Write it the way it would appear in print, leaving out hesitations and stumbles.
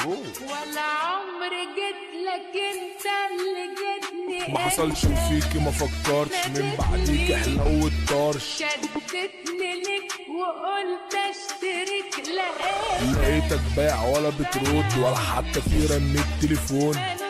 ولا عمري جيت لك انت اللي جيتني. ما حصلش فيكي ما فكرتش من بعديك حلو الطرش. شدتني لك وقلت اشترك لقيتك لقيتك بايع ولا بترد ولا حتى في رن التليفون.